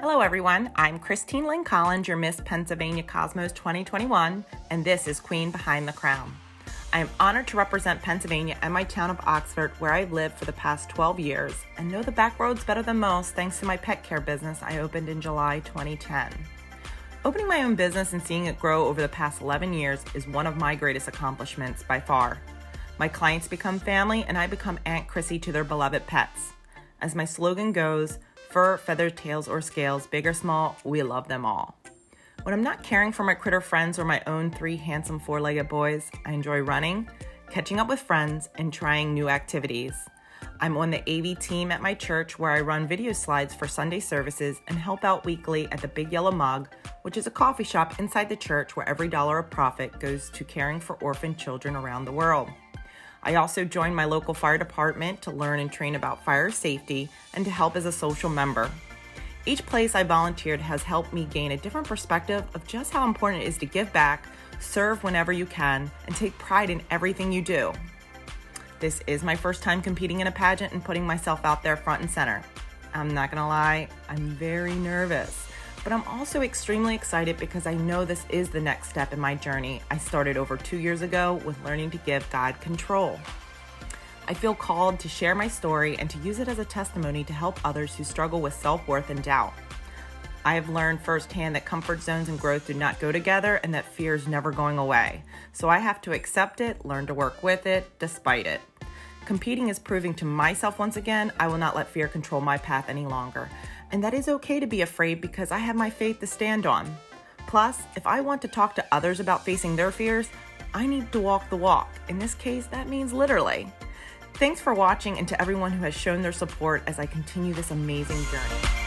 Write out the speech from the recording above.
Hello everyone, I'm Christine Lynn Collins, your Miss Pennsylvania Cosmos 2021, and this is Queen Behind the Crown. I am honored to represent Pennsylvania and my town of Oxford, where I've lived for the past 12 years, and know the back roads better than most thanks to my pet care business I opened in July 2010. Opening my own business and seeing it grow over the past 11 years is one of my greatest accomplishments by far. My clients become family, and I become Aunt Chrissy to their beloved pets. As my slogan goes, fur, feathers, tails, or scales, big or small, we love them all. When I'm not caring for my critter friends or my own 3 handsome 4-legged boys, I enjoy running, catching up with friends, and trying new activities. I'm on the AV team at my church, where I run video slides for Sunday services and help out weekly at the Big Yellow Mug, which is a coffee shop inside the church where every dollar of profit goes to caring for orphan children around the world. I also joined my local fire department to learn and train about fire safety and to help as a social member. Each place I volunteered has helped me gain a different perspective of just how important it is to give back, serve whenever you can, and take pride in everything you do. This is my first time competing in a pageant and putting myself out there front and center. I'm not gonna lie, I'm very nervous, but I'm also extremely excited because I know this is the next step in my journey I started over 2 years ago with learning to give God control. I feel called to share my story and to use it as a testimony to help others who struggle with self-worth and doubt. I have learned firsthand that comfort zones and growth do not go together, and that fear is never going away. So I have to accept it, learn to work with it, despite it. Competing is proving to myself once again, I will not let fear control my path any longer. And that is okay to be afraid, because I have my faith to stand on. Plus, if I want to talk to others about facing their fears, I need to walk the walk. In this case, that means literally. Thanks for watching, and to everyone who has shown their support as I continue this amazing journey.